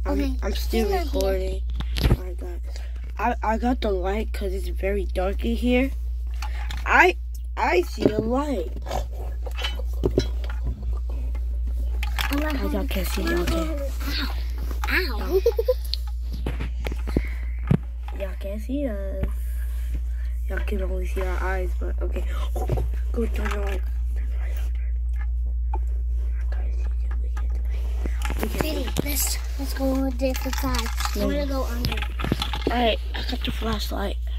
I'm still recording. Oh my God. I got the light because it's very dark in here. I see a light. Y'all can't see. Y'all can't. Ow. Y'all can't see us. Y'all can only see our eyes, but okay. Go turn the light. Let's go on a different side. I'm gonna go under. Alright, I got the flashlight.